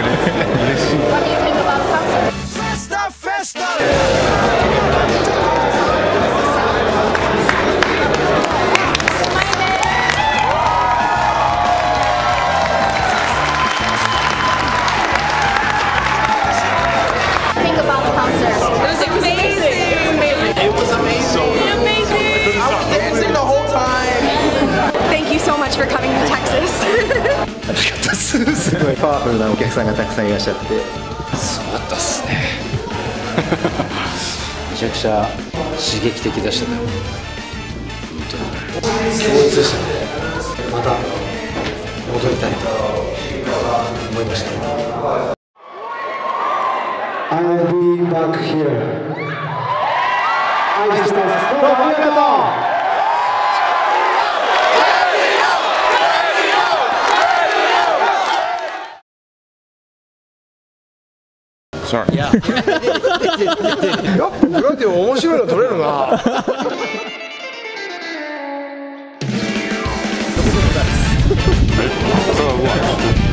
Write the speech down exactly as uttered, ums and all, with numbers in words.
れて嬉しい。 For coming to Texas. 楽しかったです。すごいパワフルなお客さんがたくさんいらっしゃって、 すごかったっすね。 めちゃくちゃ刺激的でしたね。本当に強烈でしたね。また戻りたいと思いました。I'll be back here。愛してます。どうもありがとう。 いや、やっぱグラティ面白いの撮れるな。どこでもないです。